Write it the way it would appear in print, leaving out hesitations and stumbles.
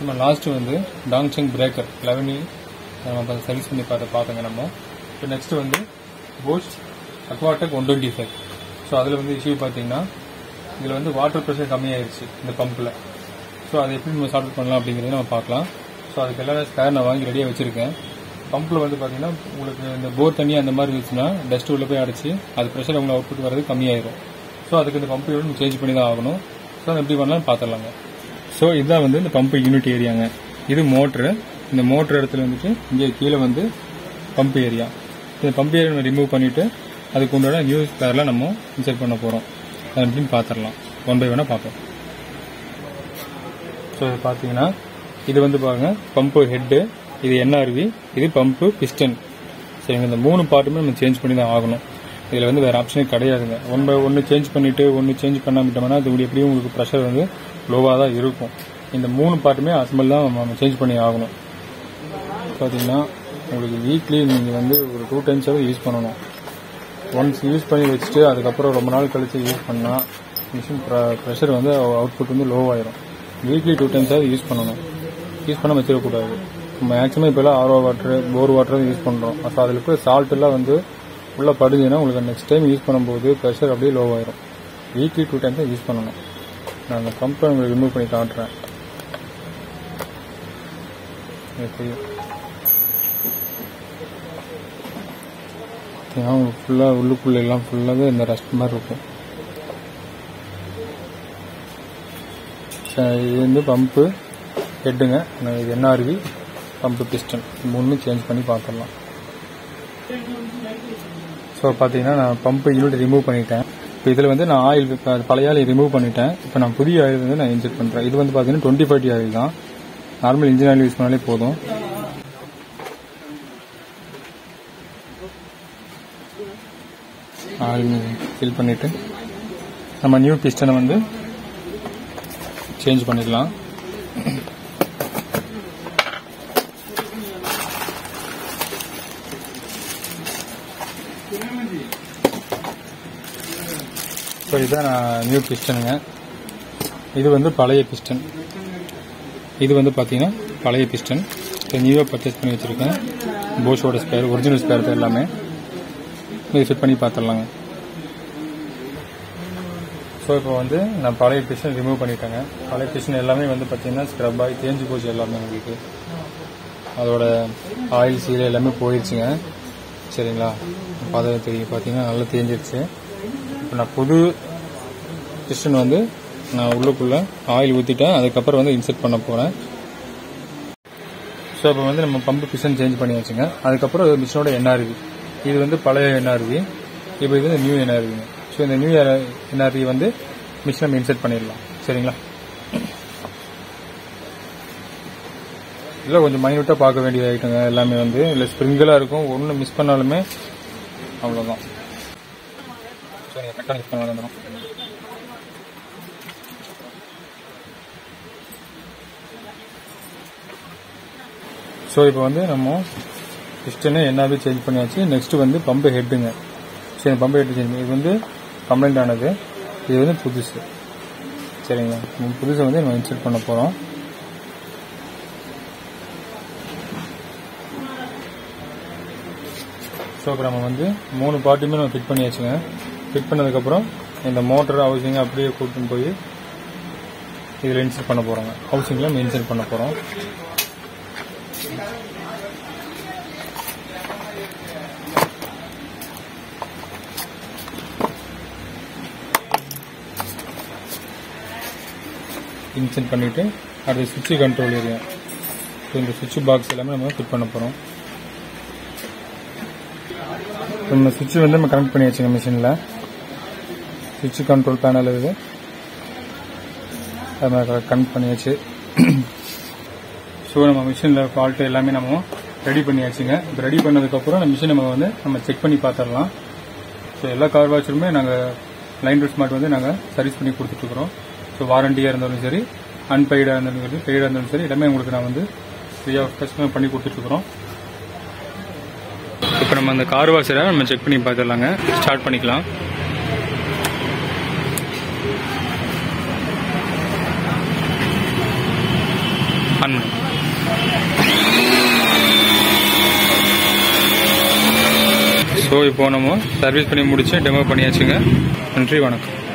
நம்ம லாஸ்ட் வந்து டாங்சங் பிரேக்கர் 11 நம்ம சர்வீஸ் பண்ணி பார்த்தோங்க நம்ம. இப்போ நெக்ஸ்ட் வந்து போஷ் அக்வாடெக் 125. ஸோ அதில் வந்து இஷ்யூ பார்த்தீங்கன்னா இதில் வந்து வாட்டர் ப்ரெஷர் கம்மியாயிருச்சு இந்த பம்பில். ஸோ அதை எப்படி நம்ம சால்வ் பண்ணலாம் அப்படிங்கிறத நம்ம பார்க்கலாம். ஸோ அதுக்கு எல்லாமே ஸ்பேர் நான் வாங்கி ரெடியாக வச்சுருக்கேன். பம்பில் வந்து பார்த்தீங்கன்னா உங்களுக்கு இந்த போர் தண்ணி அந்த மாதிரி இருந்துச்சுன்னா டஸ்ட் உள்ள போய் அடைச்சி அது ப்ரெஷர் உங்களுக்கு அவுட்புட் வரது கம்மியாயிரும். ஸோ அதுக்கு இந்த பம்பு யூனிட் சேஞ்ச் பண்ணி தான் ஆகணும். ஸோ அதை எப்படி பண்ணலாம் பார்த்துடலாங்க. ஸோ இதுதான் வந்து இந்த பம்பு யூனிட் ஏரியாங்க. இது மோட்ரு. இந்த மோட்ரு இடத்துல வந்துட்டு இங்கே கீழே வந்து பம்ப் ஏரியா. இந்த பம்ப் ஏரியா நம்ம ரிமூவ் பண்ணிவிட்டு அதுக்கு உண்டான நியூ ஸ்பேரில் நம்ம இன்செர்ட் பண்ண போகிறோம். அது எப்படின்னு பார்த்துடலாம். ஒன் பை ஒன்னாக பார்ப்போம். ஸோ இது பார்த்தீங்கன்னா இது வந்து பாருங்க பம்பு ஹெட்டு, இது என்ஆர்வி, இது பம்பு பிஸ்டன். சரிங்க, இந்த 3 பார்ட்டுமே நம்ம சேஞ்ச் பண்ணி தான் ஆகணும். இதில் வந்து வேறு ஆப்ஷனே கிடையாதுங்க. ஒன் பை ஒன்று சேஞ்ச் பண்ணிவிட்டு ஒன்று சேஞ்ச் பண்ணாமட்டோம்னா அது எப்படியும் உங்களுக்கு ப்ரெஷர் வந்து லோவாக தான் இருக்கும். இந்த 3 பார்ட்டுமே அசம்பிள் தான் நம்ம சேஞ்ச் பண்ணி ஆகணும். பார்த்தீங்கன்னா உங்களுக்கு வீக்லி நீங்கள் வந்து ஒரு 2 டைம்ஸாவது யூஸ் பண்ணணும். ஒன்ஸ் யூஸ் பண்ணி வச்சுட்டு அதுக்கப்புறம் ரொம்ப நாள் கழித்து யூஸ் பண்ணால் மிஷின் ப்ரெஷர் வந்து அவுட்புட் வந்து லோவாயிரும். வீக்லி 2 டைம்ஸாவது யூஸ் பண்ணணும். யூஸ் பண்ண வச்சிடக்கூடாது. மேக்ஸிமம் இப்போலாம் RO water, bore water use பண்ணுறோம். ஸோ அதில் இருக்கிற சால்ட்டெல்லாம் வந்து உள்ளே படிஞ்சுன்னா உங்களுக்கு நெக்ஸ்ட் டைம் யூஸ் பண்ணும்போது ப்ரெஷர் அப்படியே லோவாயிரும். வீக்லி 2 டைம்ஸ் தான் யூஸ் பண்ணணும். நான் அந்த பம்பை உங்களுக்கு ரிமூவ் பண்ணி காட்டுறேன். ஃபுல்லாக உள்ளுக்குள்ள எல்லாம் ஃபுல்லாகவே இந்த ரஸ்ட் மாதிரி இருக்கும். இது வந்து பம்பு ஹெட்டுங்க. இது என்ஆர்வி, பம்பு பிஸ்டன் 3 சேஞ்ச் பண்ணி பார்த்துடலாம். ஸோ பார்த்தீங்கன்னா நான் பம்பு யூனிட் ரிமூவ் பண்ணிட்டேன். இப்போ இதில் வந்து நான் ஆயில் பழைய ஆயில் ரிமூவ் பண்ணிட்டேன். இப்போ நான் புதிய ஆயில் வந்து நான் இன்ஜெக்ட் பண்ணுறேன். இது வந்து பார்த்தீங்கன்னா 25 ஆயில் தான். நார்மல் இன்ஜின் ஆயில் யூஸ் பண்ணாலே போதும். ஆயில் ஃபில் பண்ணிவிட்டு நம்ம நியூ பிஸ்டனை வந்து சேஞ்ச் பண்ணிடலாம். ஸோ இதுதான் நியூ பிஸ்டனுங்க. இது வந்து பழைய பிஸ்டன். இது வந்து பார்த்தீங்கன்னா பழைய பிஸ்டன். இப்போ நியூவாக பர்ச்சேஸ் பண்ணி வச்சுருக்கேன். போஷோட ஸ்பேர், ஒரிஜினல் ஸ்பேர் எல்லாமே இது ஃபிட் பண்ணி பார்த்துடலாங்க. ஸோ இப்போ வந்து நான் பழைய பிஸ்டன் ரிமூவ் பண்ணிட்டேங்க. பழைய பிஸ்டன் எல்லாமே வந்து பார்த்தீங்கன்னா ஸ்க்ரப் ஆகி தேஞ்சு போச்சு எல்லாமே. உங்களுக்கு அதோட ஆயில் சீல் எல்லாமே போயிடுச்சுங்க. சரிங்களா, பார்த்தா தெரியும். பார்த்தீங்கன்னா நல்லா தேஞ்சிருச்சு. இப்போ நான் புது பிஸ்டன் வந்து நான் உள்ளுக்குள்ளே ஆயில் ஊற்றிட்டேன். அதுக்கப்புறம் வந்து இன்செர்ட் பண்ண போகிறேன். ஸோ இப்போ வந்து நம்ம பம்பு பிஸ்டன் சேஞ்ச் பண்ணி வச்சுங்க. அதுக்கப்புறம் மிஷினோட என்ஆர்வி. இது வந்து பழைய என்ஆர்வி, இப்போ இது வந்து நியூ என்ஆர்விங்க. ஸோ இந்த நியூ என்ஆர்வி வந்து மிஷின் நம்ம இன்செர்ட் பண்ணிடலாம். சரிங்களா, இல்லை கொஞ்சம் மைனூட்டாக பார்க்க வேண்டியது ஐட்டங்க எல்லாமே வந்து இல்லை ஸ்ப்ரிங்கலாக இருக்கும். ஒன்று மிஸ் பண்ணாலுமே அவ்வளோதான். ஸோ நீங்கள் கரெக்டாக மிஸ் பண்ணாலும். ஸோ இப்போ வந்து நம்ம பிஸ்டனே என்ஆர்வி சேஞ்ச் பண்ணியாச்சு. நெக்ஸ்ட்டு வந்து பம்பு ஹெட்டுங்க. சரி, பம்பு ஹெட்டு சேஞ்ச் பண்ணி இது வந்து கம்ப்ளைண்ட் ஆனது. இது வந்து புதுசு. சரிங்களா, புதுசை வந்து நம்ம இன்செர்ட் பண்ண போகிறோம். ஸோ இப்போ நம்ம வந்து 3 பார்ட்டுமே நம்ம ஃபிட் பண்ணியாச்சுங்க. ஃபிட் பண்ணதுக்கப்புறம் இந்த மோட்டர் ஹவுசிங்கை அப்படியே கூட்டின்னு போய் இதில் இன்செர்ட் பண்ண போகிறோங்க. ஹவுசிங்கில் நம்ம இன்செர்ட் பண்ண போகிறோம். இன்செர்ட் பண்ணிவிட்டு அடுத்து சுவிட்சு கண்ட்ரோல் ஏரியா. ஸோ இந்த சுவிட்சு பாக்ஸ் எல்லாமே நம்ம ஃபிட் பண்ண போகிறோம். நம்ம சுவிட்சு வந்து நம்ம கனெக்ட் பண்ணி வச்சுங்க மிஷினில். சுவிட்சு கண்ட்ரோல் பேனல் இது நம்ம கனெக்ட் பண்ணியாச்சு. ஸோ நம்ம மிஷினில் ஃபால்ட்டு எல்லாமே நம்ம ரெடி பண்ணியாச்சுங்க. இப்போ ரெடி பண்ணதுக்கப்புறம் நம்ம மிஷின் நம்ம செக் பண்ணி பார்த்துடலாம். ஸோ எல்லா கார் வாஷருமே நாங்கள் லைன் ரூட் ஸ்மார்ட் வந்து நாங்கள் சர்வீஸ் பண்ணி கொடுத்துட்ருக்குறோம். ஸோ வாரண்டியாக இருந்தாலும் சரி, அன்பெய்டாக இருந்தாலும் சரி, பெய்டாக இருந்தாலும் சரி, எல்லாமே உங்களுக்கு நான் வந்து ஃப்ரீ ஆஃப் காஸ்ட் பண்ணி கொடுத்துட்ருக்குறோம். இப்போ நம்ம அந்த கார் வாஷரை நம்ம செக் பண்ணி பார்த்துடலாங்க. ஸ்டார்ட் பண்ணிக்கலாம். ஆன் ஸோ இப்போ நம்ம சர்வீஸ் பண்ணி முடிச்சு டெமோ பண்ணியாச்சுங்க. நன்றி, வணக்கம்.